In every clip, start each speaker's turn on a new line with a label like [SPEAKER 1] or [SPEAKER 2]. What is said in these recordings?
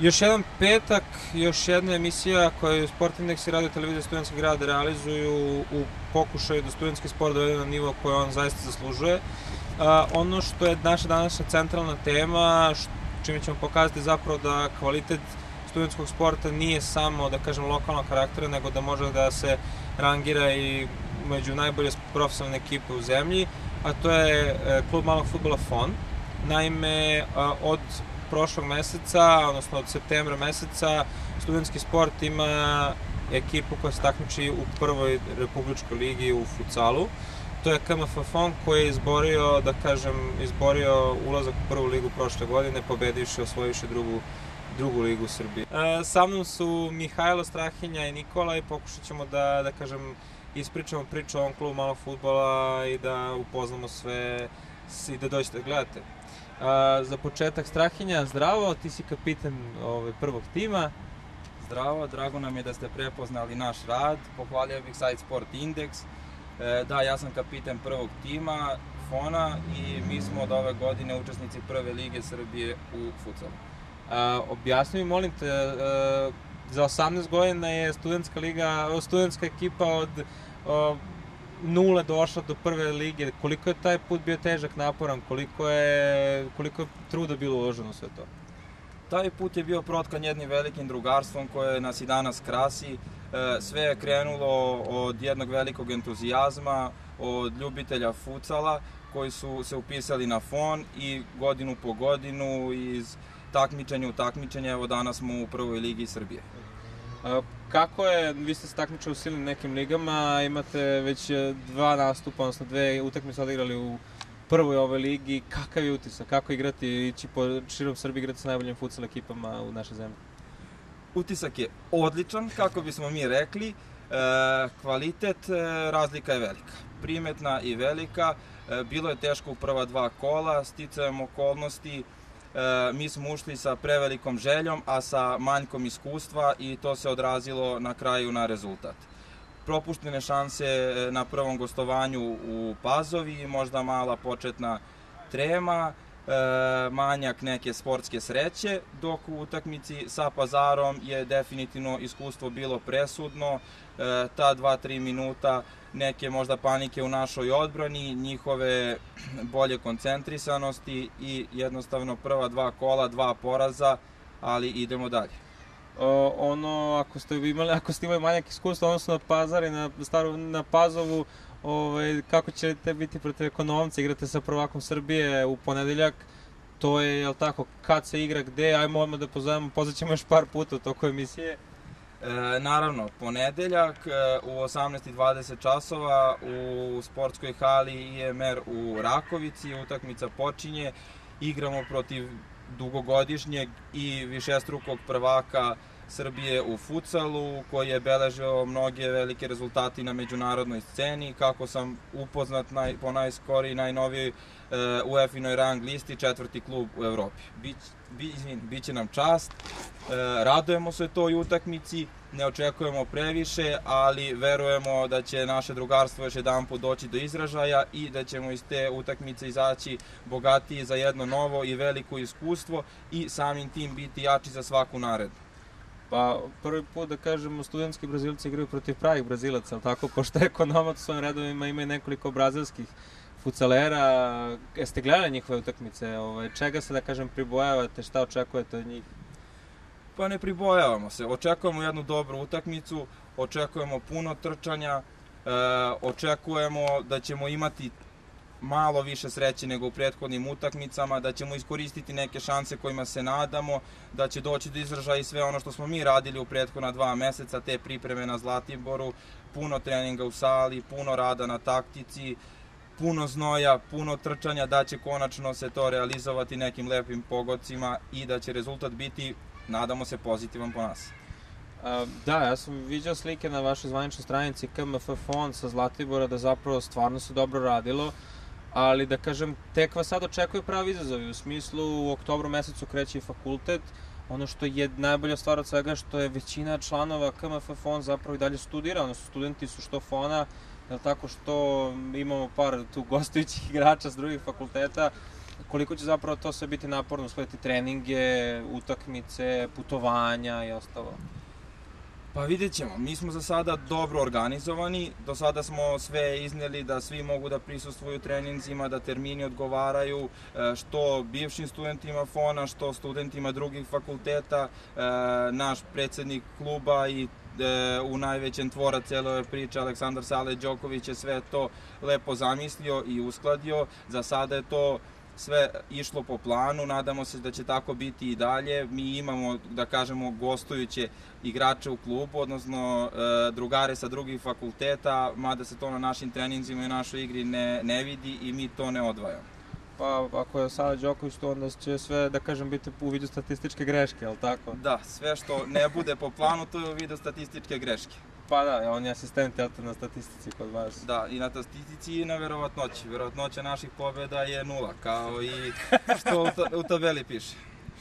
[SPEAKER 1] Još jedan petak, još jedna emisija koju Sport Indeks i Radio Televizija Studentski grad realizuju u pokušaju da studentski sport dovede na nivo koje on zaista zaslužuje. Ono što je naša današnja centralna tema, čime ćemo pokazati zapravo da kvalitet studentskog sporta nije samo, da kažem, lokalnog karaktera, nego da može da se rangira i među najbolje profesionalne ekipe u zemlji, a to je klub malog fudbala FON. Naime, od prošlog meseca, odnosno od septembra meseca, studentski sport ima ekipu koja se takmiči u prvoj republičkoj ligi u futsalu. To je KMF FON koji je izborio ulazak u prvu ligu prošle godine, pobedivši, osvojivši drugu ligu u Srbiji. Sa mnom su Mihajlo, Strahinja i Nikola i pokušat ćemo da ispričamo priču o ovom klubu malog fudbala i da upoznamo sve i da dođete da gledate. Za početak, Strahinja, zdravo, ti si kapitan prvog tima.
[SPEAKER 2] Zdravo, drago nam je da ste prepoznali naš rad, pohvalio bih sajt Sport Indeks. Da, ja sam kapitan prvog tima FON-a i mi smo od ove godine učesnici prve lige Srbije u futsalu.
[SPEAKER 1] Objasni mi, molim te, za 18 godina je studentska ekipa od nule došla do prve lige. Koliko je taj put bio težak, naporan, koliko je truda bilo uloženo sve to?
[SPEAKER 2] Taj put je bio protkan jednim velikim drugarstvom koje nas i danas krasi. Sve je krenulo od jednog velikog entuzijazma, od ljubitelja futsala koji su se upisali na FON i godinu po godinu iz takmičenja u takmičenje, evo danas smo u prvoj ligi Srbije.
[SPEAKER 1] Kako je, vi ste se takmičili u silnim nekim ligama, imate već dva nastupa, odnosno dve utakmice odigrali u prvoj ovoj ligi, kakav je utisak, kako igrati, ići po širom Srbiji igrati sa najboljim futsal ekipama u našoj zemlji?
[SPEAKER 2] Utisak je odličan, kako bismo mi rekli, kvalitet, razlika je velika, primetna i velika, bilo je teško u prva dva kola, sticajem okolnosti, mi smo ušli sa prevelikom željom, a sa manjkom iskustva i to se odrazilo na kraju na rezultat. Propuštene šanse na prvom gostovanju u Pazovi, možda mala početna trema, manjak neke sportske sreće, dok u utakmici sa Pazarom je definitivno iskustvo bilo presudno. Ta 2-3 minuta neke možda panike u našoj odbrani, njihove bolje koncentrisanosti i jednostavno prva dva kola, dva poraza, ali idemo dalje.
[SPEAKER 1] Ako ste imali manjak iskustva, odnosno na Pazar i na Pazovu, kako ćete biti protiv Ekonomca, igrate sa prvakom Srbije u ponedeljak, to je, jel tako, kad se igra, gde, ajmo odmah da pozvaćemo još par puta u toku emisije.
[SPEAKER 2] Naravno, ponedeljak u 18:20 časova u sportskoj hali IMR u Rakovici, utakmica počinje, igramo protiv dugogodišnjeg i višestrukog prvaka Srbije u futsalu, koji je beležio mnoge velike rezultati na međunarodnoj sceni. Kako sam upoznat po najskoriji, najnovijoj UEFA-inoj rang listi, četvrti klub u Evropi. Biće nam čast, radujemo se toj utakmici, ne očekujemo previše, ali verujemo da će naše drugarstvo još jedan put doći do izražaja i da ćemo iz te utakmice izaći bogatiji za jedno novo i veliko iskustvo i samim tim biti jači za svaku narednu.
[SPEAKER 1] Pa prvi put, da kažemo, studentski Brazilci igraju protiv pravih Brazilaca, ali tako, pošto je Ekonomac u svojim redovima ima i nekoliko brazilskih futsalera. Jeste gledali njihove utakmice? Čega se, da kažem, pribojavate, šta očekujete od njih?
[SPEAKER 2] Pa ne pribojavamo se, očekujemo jednu dobru utakmicu, očekujemo puno trčanja, očekujemo da ćemo imati malo više sreće nego u prethodnim utakmicama, da ćemo iskoristiti neke šanse kojima se nadamo, da će doći do izražaja i sve ono što smo mi radili u prethodna 2 meseca, te pripreme na Zlatiboru, puno treninga u sali, puno rada na taktici, puno znoja, puno trčanja, da će konačno se to realizovati nekim lepim pogodcima i da će rezultat biti, nadamo se, pozitivan po nas.
[SPEAKER 1] Da, ja sam vidio slike na vašoj zvaničnoj stranici KMF FON sa Zlatibora da zapravo stvarno se dobro radilo, ali da kažem, tek vas sad očekuju pravi izazovi, u smislu u oktobru mesecu kreće i fakultet. Ono što je najbolja stvar od svega što je većina članova KMF FON zapravo i dalje studira, odnosno studenti su što FON-a, tako što imamo par tu gostujućih igrača s drugih fakulteta, Koliko će zapravo to sve biti naporno, uskladiti treninge, utakmice, putovanja i ostalo?
[SPEAKER 2] Pa vidjet ćemo, mi smo za sada dobro organizovani, do sada smo sve iznijeli da svi mogu da prisustvuju treninzima, da termini odgovaraju, što bivšim studentima FON-a, što studentima drugih fakulteta. Naš predsjednik kluba i u najvećem tvora cele ove priče, Aleksandar Sale Đoković, je sve to lepo zamislio i uskladio. Za sada je to sve išlo po planu, nadamo se da će tako biti i dalje. Mi imamo, da kažemo, gostujuće igrače u klubu, odnosno drugare sa drugih fakulteta, mada se to na našim treninzima i našoj igri ne vidi i mi to ne odvajamo.
[SPEAKER 1] Pa ako je Sale Đoković tu, onda će sve, da kažem, biti u vidu statističke greške, je li tako?
[SPEAKER 2] Da, sve što ne bude po planu, to je u vidu statističke greške.
[SPEAKER 1] Pa da, on je asistent na statistici kod vas.
[SPEAKER 2] Da, i na statistici i na verovatnoći. Verovatnoća naših pobjeda je 0, kao i što u tabeli piše.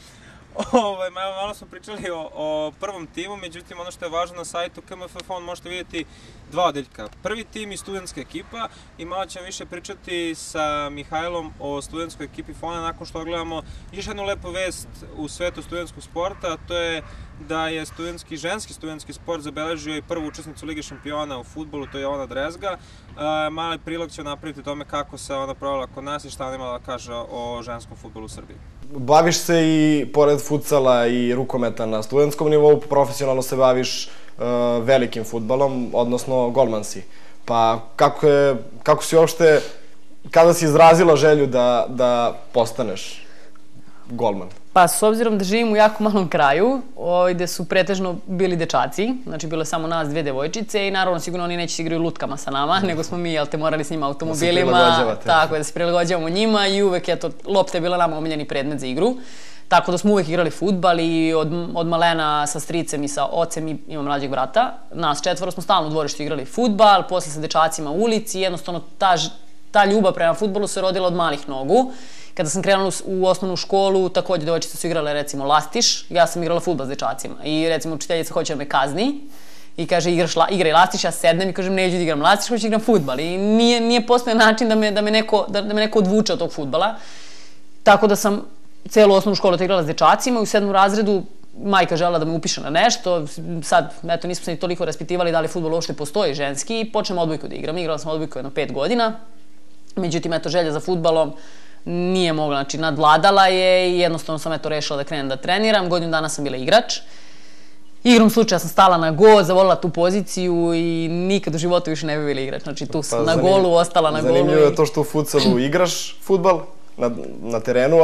[SPEAKER 1] Malo smo pričali o prvom timu, međutim ono što je važno na sajtu KMF FON možete vidjeti dva odeljka. Prvi tim i studentska ekipa i malo ćemo više pričati sa Mihajlom o studentskoj ekipi FON-a nakon što ogledamo još jednu lepu vest u svetu studentskog sporta, a to je da je ženski studentski sport zabeležio i prvu učesnicu Lige šampiona u fudbalu, to je Jovana Drezga. Mali prilog će napraviti tome kako se ona provela kod nas i šta ona imala da kaže o ženskom fudbalu u Srbiji.
[SPEAKER 3] Baviš se i, pored futsala i rukometa na studentskom nivou, profesionalno se baviš velikim fudbalom, odnosno golman si. Pa kako si uopšte, kada si izrazila želju da postaneš golman?
[SPEAKER 4] Pa s obzirom da živim u jako malom kraju, gde su pretežno bili dečaci, znači bilo je samo nas, dve devojčice i naravno sigurno oni neće se igraju lutkama sa nama, nego smo mi, jel te, morali s njima automobilima, tako da se prilagođavamo njima i uvek, eto, lopta je bila nama omiljeni predmet za igru. Tako da smo uvek igrali fudbal i od malena sa stricem i sa ocem, imam mlađeg brata. Nas četvoro smo stalno u dvorištu igrali fudbal, posle sa dečacima u ulici, jednostavno ta ljubav prema fudbalu se rodila od malih nogu. Kada sam krenula u osnovnu školu, takođe devojčice su igrale, recimo, lastiš, ja sam igrala fudbal s dečacima i, recimo, učiteljica hoće da me kazni i kaže igraj lastiš, ja sednem i kažem neću da igram lastiš, hoću da igram fudbal i nije postoje način da me neko odvuče od tog fudbala. Tako da sam celu osnovnu školu igrala s dečacima i u 7. razredu majka želela da me upiše na nešto, sad, eto, nismo se ni toliko raspitivali da li fudbal uopšte postoji ženski i počnem odbojku da igram. Igrala sam odbojku jedno 5 godina, međutim, eto, želja za fudbalom nije mogla, znači nadvladala je i jednostavno sam eto rešila da krenem da treniram. Godinu dana sam bila igrač. Igrom slučaja sam stala na go, zavolila tu poziciju i nikad u životu više ne bi bila igrač. Znači tu sam na golu, ostala na golu.
[SPEAKER 3] Zanimljivo je to što u futsalu igraš fudbal na terenu,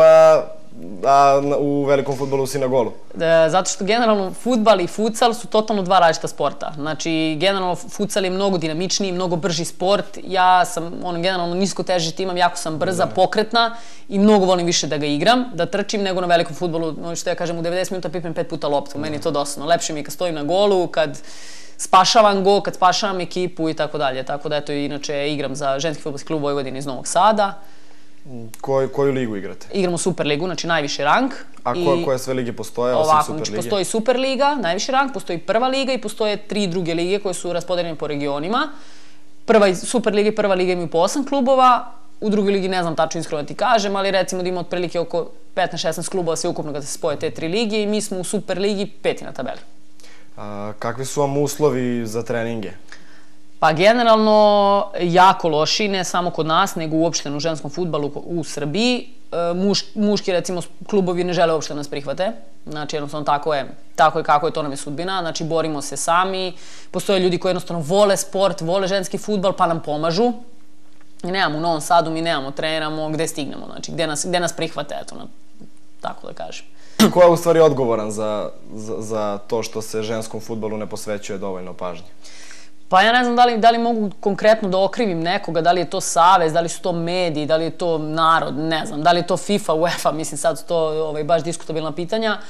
[SPEAKER 3] a u velikom fudbalu si na golu.
[SPEAKER 4] Zato što generalno fudbal i futsal su totalno dva različita sporta. Znači, generalno futsal je mnogo dinamičniji, mnogo brži sport. Ja sam, generalno nisko težiti imam, jako sam brza, pokretna i mnogo volim više da ga igram, da trčim nego na velikom fudbalu. Što ja kažem, u 90 minuta pipnem 5 puta loptu. Meni je to dosadno. Lepše mi je kad stojim na golu, kad spašavam go, kad spašavam ekipu i tako dalje. Tako da, eto, inače igram za ženski fudbalski klub Vojvodine iz Novog Sada.
[SPEAKER 3] Koju ligu igrate?
[SPEAKER 4] Igramo Superligu, znači najviši rang.
[SPEAKER 3] A koje sve lige postoje osim Superlige?
[SPEAKER 4] Ovako, znači postoji Superliga, najviši rang, postoji prva liga i postoje 3 druge lige koje su raspodeljene po regionima. Superliga i prva liga imaju po 8 klubova, u drugoj ligi ne znam tačno iskreno da ti kažem, ali recimo da ima otprilike oko 15-16 klubova sve ukupno kada se spoje te 3 lige i mi smo u Superligi 5. na tabeli.
[SPEAKER 3] Kakvi su vam uslovi za treninge?
[SPEAKER 4] Pa generalno jako loši, ne samo kod nas, nego uopšte u ženskom fudbalu u Srbiji. Muški, recimo, klubovi ne žele uopšte nas prihvate. Znači, jednostavno, tako je kako je, to nam je sudbina. Znači, borimo se sami. Postoje ljudi koji jednostavno vole sport, vole ženski fudbal, pa nam pomažu. I nemamo u Novom Sadu, mi nemamo, treniramo, gde stignemo, znači, gde nas prihvate, eto, tako da kažem.
[SPEAKER 3] Ko je u stvari odgovoran za to što se ženskom fudbalu ne posvećuje dovoljno pažnje?
[SPEAKER 4] Pa ja ne znam da li mogu konkretno da okrivim nekoga, da li je to savez, da li su to mediji, da li je to narod, ne znam, da li je to FIFA, UEFA, mislim sad su to baš diskutabilna pitanja,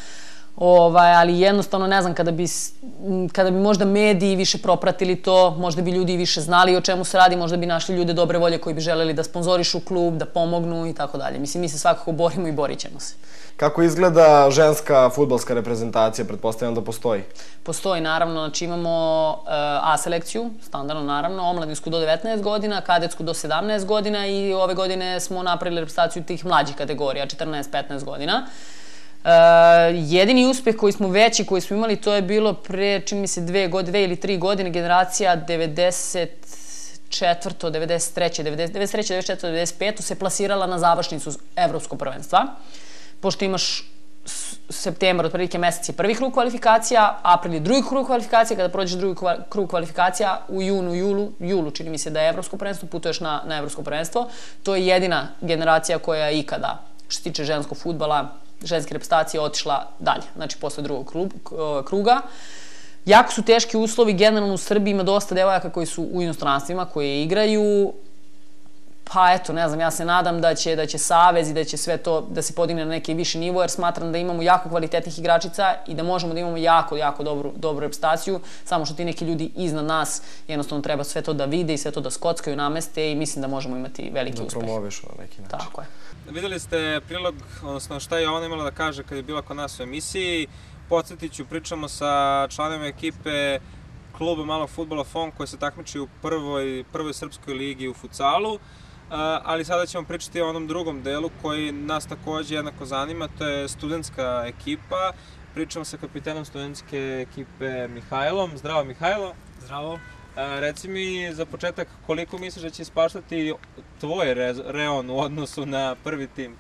[SPEAKER 4] ali jednostavno ne znam, kada bi možda mediji više propratili to, možda bi ljudi više znali o čemu se radi, možda bi našli ljude dobre volje koji bi želeli da sponzorišu klub, da pomognu i tako dalje. Mislim, mi se svakako borimo i borit ćemo se.
[SPEAKER 3] Kako izgleda ženska fudbalska reprezentacija? Pretpostavljam da postoji.
[SPEAKER 4] Postoji, naravno. Znači imamo A selekciju, standardno naravno, omladinsku do 19 godina, kadetsku do 17 godina i ove godine smo napravili reprezentaciju tih mlađih kategorija, 14-15 godina. Jedini uspeh koji smo veći, koji smo imali, to je bilo pre, čini mi se, 2 ili 3 godine, generacija 94. 93. 94. 95. se plasirala na završnicu evropskog prvenstva. Pošto imaš septembar, otprilike mesec je prvi krug kvalifikacija, april je drugi krug kvalifikacija, kada prođeš drugi krug kvalifikacija, u julu, čini mi se da je evropsko prvenstvo, putuješ na evropsko prvenstvo. To je jedina generacija koja je ikada, što se tiče ženskog fudbala, ženske reprezentacije, otišla dalje, znači posle drugog kruga. Jako su teški uslovi, generalno u Srbiji ima dosta devojaka koji su u inostranstvima, koje igraju. Pa eto, ne znam, ja se nadam da će Savez i da će sve to da se podigne na neki viši nivo, jer smatram da imamo jako kvalitetnih igračica i da možemo da imamo jako dobru reprezentaciju, samo što ti neki ljudi iznad nas jednostavno treba sve to da vide i sve to da skockaju, nameste i mislim da možemo imati veliki uspeh.
[SPEAKER 3] Da promovišu na neki način.
[SPEAKER 4] Tako je.
[SPEAKER 1] Videli ste prilog, odnosno šta je ona imala da kaže kad je bila kod nas u emisiji. Podsjetit ću, pričamo sa članovima ekipe kluba malog fudbala FON koji se takmiči u prvoj srpskoj ligi u futsalu. Ali sada ćemo pričati o onom drugom delu koji nas takođe jednako zanima, to je studentska ekipa. Pričamo sa kapitenom studentske ekipe Mihajlom. Zdravo Mihajlo.
[SPEAKER 5] Zdravo.
[SPEAKER 1] Reci mi za početak koliko misliš da će ispaštati tvoj reon u odnosu na prvi tim?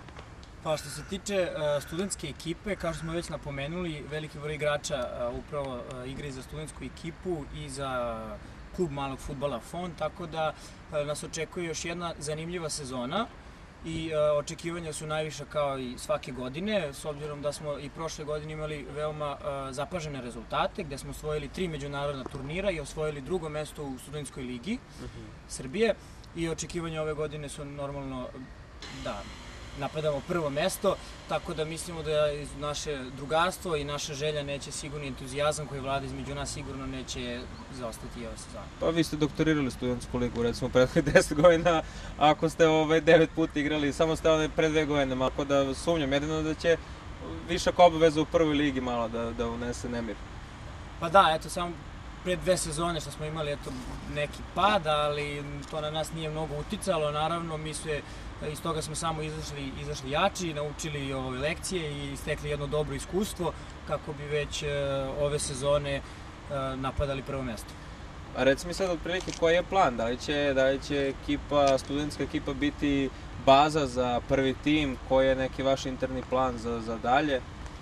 [SPEAKER 5] Pa što se tiče studentske ekipe, kao što smo već napomenuli, veliki broj igrača upravo igra i za studentsku ekipu i za klub malog fudbala FON, tako da nas očekuje još jedna zanimljiva sezona i očekivanja su najviša kao i svake godine, s obzirom da smo i prošle godine imali veoma zapažene rezultate, gde smo osvojili 3 međunarodna turnira i osvojili drugo mesto u studentskoj ligi Srbije i očekivanja ove godine su normalno da napadamo prvo mesto, tako da mislimo da naše drugarstvo i naša želja neće sigurno, entuzijazam koji vlada između nas sigurno neće zaostati ove sezone.
[SPEAKER 1] Pa vi ste doktorirali studentsku ligu, recimo prethodnih 10 godina, ako ste 9 puta igrali, samo ste pre 2 godine, malo da sumnjam, jedino da će višak obaveza u prvoj ligi malo da unese nemir.
[SPEAKER 5] Pa da, eto, samo pre 2 sezone što smo imali neki pad, ali to na nas nije mnogo uticalo, naravno mi sve iz toga smo samo izašli jači, naučili lekcije i stekli jedno dobro iskustvo kako bi već ove sezone napadali prvo mesto.
[SPEAKER 1] A reci mi sad otprilike koji je plan, da li će studentska ekipa biti baza za prvi tim, koji je neki vaš interni plan za dalje?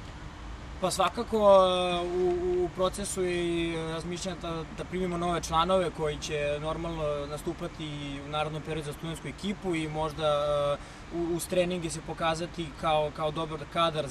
[SPEAKER 5] Pa svakako u procesu i razmišljanja da primimo nove članove koji će normalno nastupati u narednom periodu za studentsku ekipu i možda uz treninge se pokazati kao dobar kadar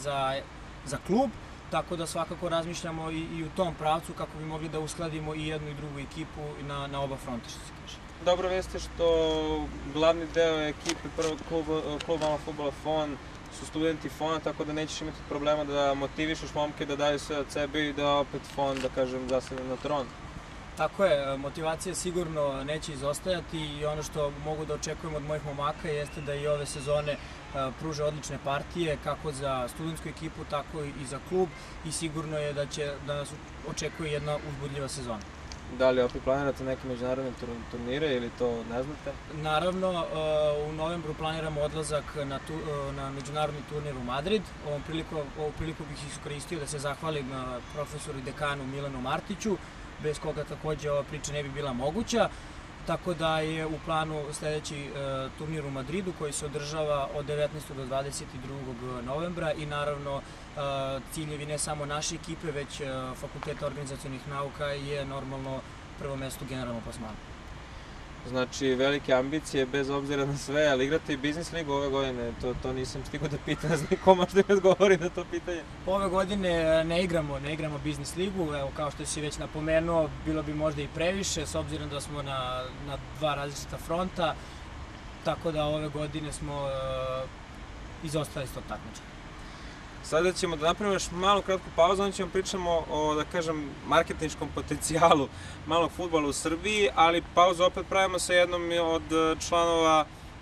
[SPEAKER 5] za klub, tako da svakako razmišljamo i u tom pravcu kako bi mogli da uskladimo i jednu i drugu ekipu na oba fronta, što se kaže.
[SPEAKER 1] Dobro veste što glavni deo ekipe prvog kluba malog fudbala FON su studenti FON-a, tako da nećeš imati problema da motivišeš momke da daju sve od sebe i da opet FON, da kažem, zasede na tron.
[SPEAKER 5] Tako je, motivacija sigurno neće izostajati i ono što mogu da očekujem od mojih momaka jeste da i ove sezone pruže odlične partije, kako za studentsku ekipu, tako i za klub i sigurno je da nas očekuje jedna uzbudljiva sezona.
[SPEAKER 1] Da li opet planirate neke međunarodne turnire ili to ne znate?
[SPEAKER 5] Naravno, u novembru planiramo odlazak na međunarodni turnir u Madrid. Ovom priliku bih iskoristio da se zahvalim profesoru i dekanu Milanu Martiću, bez koga takođe ova priča ne bi bila moguća. Tako da je u planu sledeći turnir u Madridu koji se održava od 19. do 22. novembra i naravno ciljevi ne samo naše ekipe, već Fakulteta organizacionih nauka je normalno prvo mesto u generalnom plasmanu.
[SPEAKER 1] Znači, velike ambicije bez obzira na sve, ali igrate i biznis ligu ove godine, to nisam stigao da pitam, ne znam niko možda mi odgovori na to pitanje.
[SPEAKER 5] Ove godine ne igramo biznis ligu, evo kao što si već napomenuo, bilo bi možda i previše, s obzirom da smo na 2 različita fronta, tako da ove godine smo izostali s tog takmičenja.
[SPEAKER 1] Sada ćemo da napravimo još malu kratku pauzu, onda ćemo pričamo o, da kažem, marketinškom potencijalu malog fudbala u Srbiji, ali pauzu opet pravimo sa jednom od članova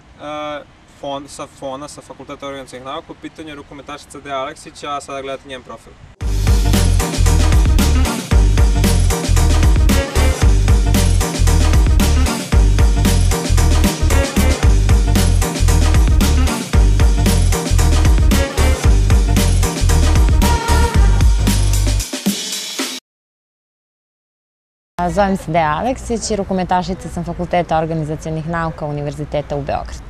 [SPEAKER 1] sa Fakulteta organizacionih nauka, u pitanju je rukometašica Dea Aleksića, a sada gledate njen profil.
[SPEAKER 6] Zovem se Dea Aleksić i rukometašica sam Fakulteta organizacionih nauka Univerziteta u Beogradu.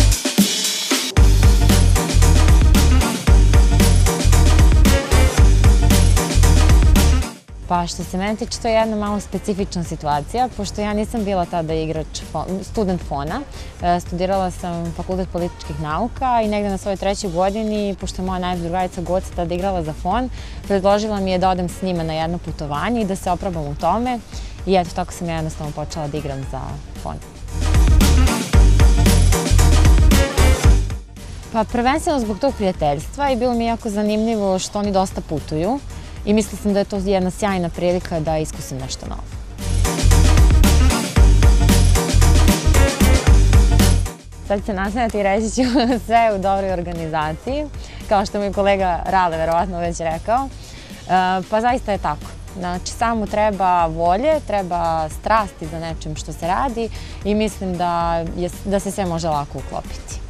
[SPEAKER 6] Pa što se mene tiče, to je jedna malo specifična situacija, pošto ja nisam bila tada student FON-a. Studirala sam Fakultet političkih nauka i negde na svojoj 3. godini, pošto je moja najbolja drugarica Goca tada igrala za FON, predložila mi je da odem s njima na jedno putovanje i da se oprobam u tome. I eto, tako sam ja jednostavno počela da igram za FON. Pa prvenstveno zbog tog prijateljstva i bilo mi jako zanimljivo što oni dosta putuju. I mislila sam da je to jedna sjajna prilika da iskusim nešto novo. Sad ću se nasmejati i reći ću sve u dobroj organizaciji, kao što mi je kolega Rale verovatno već rekao. Pa zaista je tako. Znači, samo treba volje, treba strasti za nečim što se radi i mislim da se sve može lako uklopiti.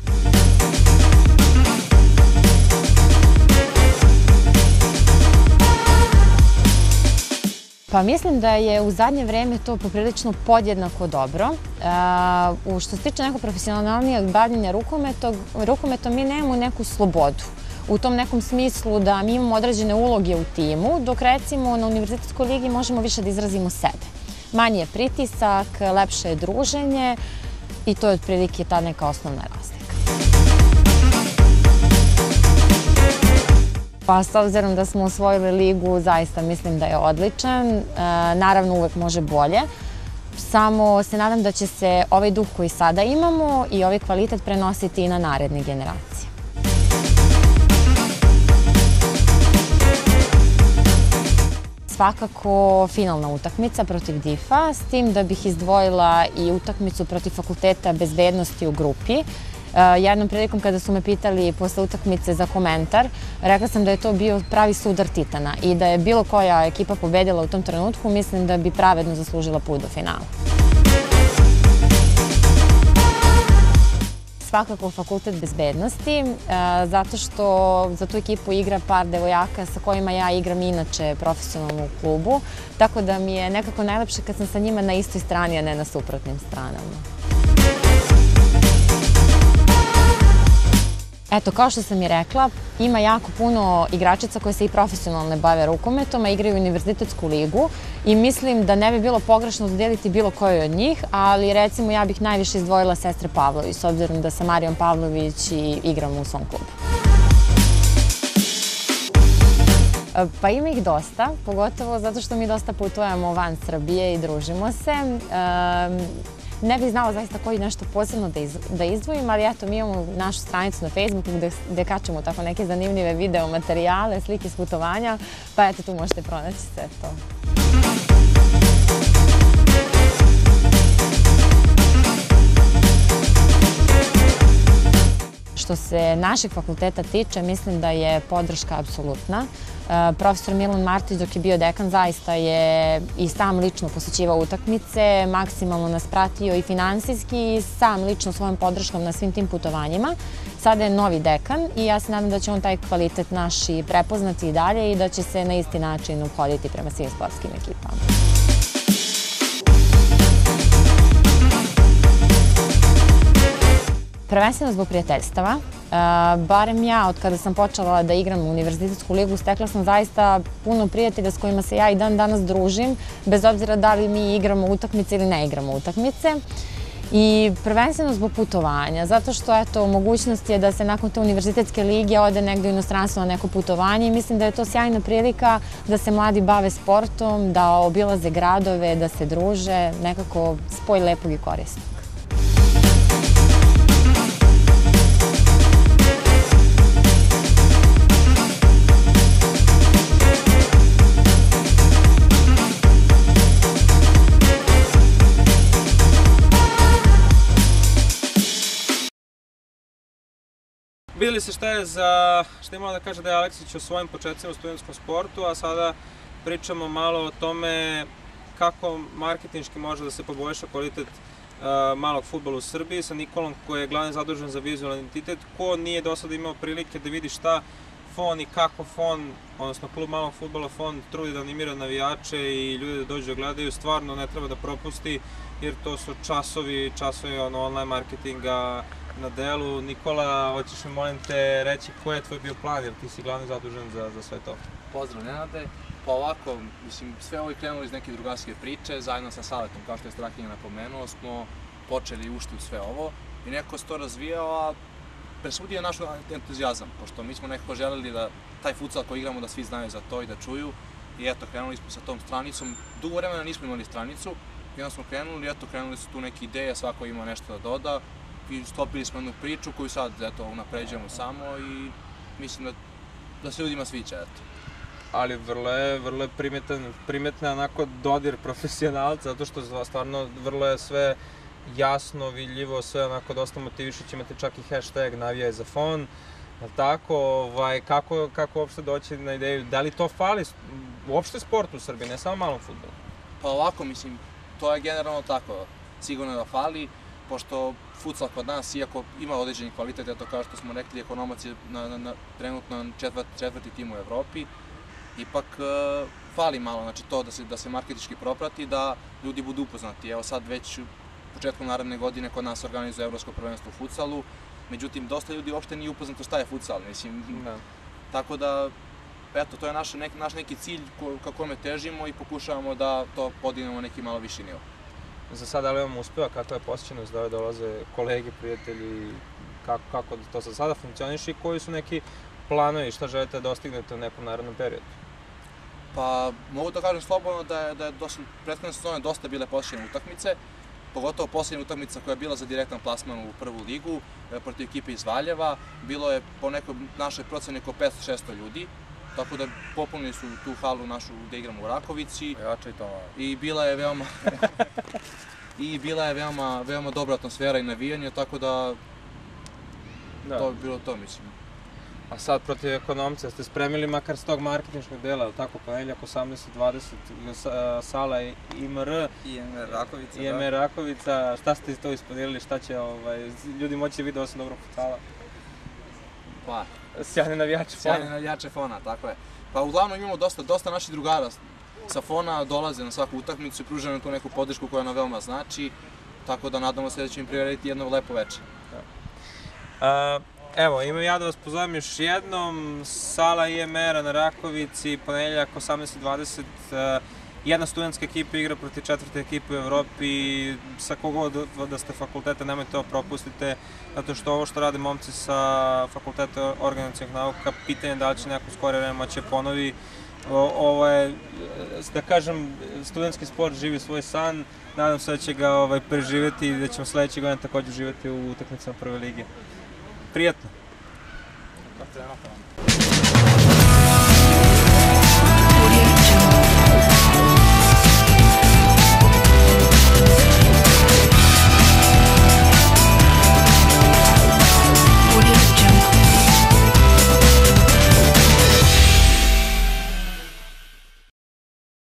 [SPEAKER 6] Pa mislim da je u zadnje vreme to poprilično podjednako dobro. Što se tiče nekog profesionalnijeg bavljenja rukometom, mi nemamo neku slobodu. U tom nekom smislu da mi imamo određene uloge u timu, dok recimo na univerzitetskoj ligi možemo više da izrazimo sebe. Manji je pritisak, lepše je druženje i to je otprilike ta neka osnovna razlika. Pa s obzirom da smo osvojili ligu, zaista mislim da je odličan. Naravno, uvek može bolje. Samo se nadam da će se ovaj duh koji sada imamo i ovaj kvalitet prenositi i na naredne generacije. Svakako finalna utakmica protiv DIF-a, s tim da bih izdvojila i utakmicu protiv Fakulteta bezbednosti u grupi. Jednom prilikom kada su me pitali posle utakmice za komentar, rekla sam da je to bio pravi sudar titana i da je bilo koja ekipa pobedila u tom trenutku, mislim da bi pravedno zaslužila put do finala. Svakako Fakultet bezbednosti, zato što za tu ekipu igra par devojaka sa kojima ja igram inače profesionalno u klubu, tako da mi je nekako najlepše kad sam sa njima na istoj strani, a ne na suprotnim stranama. Eto, kao što sam i rekla, ima jako puno igračica koje se i profesionalno bave rukometom, a igraju univerzitetsku ligu i mislim da ne bi bilo pogrešno dodeliti bilo koju od njih, ali recimo ja bih najviše izdvojila sestre Pavlović, s obzirom da sa Marijom Pavlović i igram u svom klubu. Pa ima ih dosta, pogotovo zato što mi dosta putujemo van Srbije i družimo se. Ne bih znala zaista koji nešto posebno da izdvojim, ali eto, mi imamo našu stranicu na Facebooku gde kačemo tako neke zanimljive video materijale, slike s putovanja, pa eto, tu možete pronaći sve to. Što se našeg fakulteta tiče, mislim da je podrška apsolutna. Profesor Milan Martić, dok je bio dekan, zaista je i sam lično posećivao utakmice, maksimalno nas pratio i finansijski i sam lično svojom podrškom na svim tim putovanjima. Sada je novi dekan i ja se nadam da će on taj kvalitet naš i prepoznati i dalje i da će se na isti način ophoditi prema svim sportskim ekipama. Prvenstveno zbog prijateljstava. Barem ja, od kada sam počela da igram u univerzitetsku ligu, stekla sam zaista puno prijatelja s kojima se ja i dan danas družim, bez obzira da li mi igramo utakmice ili ne igramo utakmice. I prvenstveno zbog putovanja, zato što, eto, mogućnost je da se nakon te univerzitetske lige ode negde u inostranstvo na neko putovanje i mislim da je to sjajna prilika da se mladi bave sportom, da obilaze gradove, da se druže, nekako spoj lepog i korisnog.
[SPEAKER 1] Videli se šta je imala da kaže da je Aleksić o svojim početcima u studentskom sportu, a sada pričamo malo o tome kako marketinški može da se poboljša kvalitet malog fudbala u Srbiji sa Nikolom koji je glavni zadužen za vizualni identitet, ko nije do sada imao prilike da vidi šta FON i kako FON, odnosno klub malog fudbala FON trudi da animira navijače i ljudi da dođu da gledaju, stvarno ne treba da propusti jer to su časovi online marketinga na delu. Nikola, hoćeš mi molim te reći koji je tvoj bio plan jer ti si glavni zadužen za sve to?
[SPEAKER 7] Pozdrav Nenade, pa ovako, mislim, sve ovo je krenulo iz neke drugarske priče, zajedno sa Saletom, kao što je Strahinja napomenuo, smo počeli i ušli u sve ovo i neko se to razvijao, a presudio je naš entuzijazam, pošto mi smo nekako želeli da taj futsal koji igramo da svi znaju za to i da čuju i eto, krenuli smo sa tom stranicom, dugo vremena nismo imali stranicu i onda smo krenuli su tu neke ideje, svako ima nešto da doda i stopili smo jednu priču koju sad, eto, unapređujemo samo i mislim da se ljudima sviđa, eto.
[SPEAKER 1] Ali vrlo je primetna onako dodir profesionalca, zato što stvarno vrlo je sve jasno, vidljivo, sve onako dosta motivišuće, imate čak i hashtag navijaj za FON, tako, kako uopšte doći na ideju, da li to fali uopšte sportu u Srbiji, ne samo malom fudbalu?
[SPEAKER 7] Pa ovako, mislim, to je generalno tako, sigurno da fali, pošto futsal kod nas, iako ima određeni kvalitet, eto kao što smo rekli, Ekonomac je trenutno četvrti tim u Evropi, ipak fali malo, znači to da se marketinški proprati, da ljudi budu upoznati. Evo sad već početkom naredne godine kod nas organizuje Evropsko prvenstvo u futsalu, međutim dosta ljudi uopšte nije upoznato šta je futsal, mislim, tako da, eto, to je naš neki cilj ka kome težimo i pokušavamo da to podignemo neki malo viši nivo.
[SPEAKER 1] Za sada ali imamo uspeva, kakva je posjećenost da dolaze kolege, prijatelji, kako to za sada funkcioniše i koji su neki planovi, šta želite da dostignete u nekom narednom periodu?
[SPEAKER 7] Pa, mogu da kažem slobodno da je prethodne sezone dosta bile posjećene utakmice, pogotovo posljednja utakmica koja je bila za direktan plasman u prvu ligu protiv ekipe iz Valjeva. Bilo je po nekoj našoj proceni oko 500-600 ljudi, tako da popunili su tu halu našu gde igramo u Rakovici. I bila je veoma dobra atmosfera i navijanje, tako da to bi bilo to, mislim.
[SPEAKER 1] A sad protiv Ekonomca ste spremili makar s tog marketinškog dela, ali tako, ponedeljak 18:20, sala IMR Rakovica, šta ste to ispodelili, šta će ljudi moći vidjeti osim dobrog futsala?
[SPEAKER 7] Pa,
[SPEAKER 1] sjajne
[SPEAKER 7] navijače FON-a, tako je. Pa uglavnom imamo dosta naših drugara sa FON-a, dolaze na svaku utakmicu i pružaju nam tu neku podršku koja nam veoma znači, tako da nadamo se da će im prirediti jedno lepo večer.
[SPEAKER 1] Evo, imam ja da vas pozovem još jednom, sala IMR-a na Rakovici, ponedeljak 18:20, jedna studentska ekipa igra protiv četvrte ekipe u Evropi, sa kogod da ste fakulteta, nemojte to propustite, zato što ovo što rade momci sa fakulteta organizacionih nauka, pitanje da li će neko skorije vreme moći ponovi. Ovo je, da kažem, studentski sport živi svoj san, nadam se da će ga preživjeti i da ćemo sledeće godine također živjeti u utakmicama prve lige. Prijetno!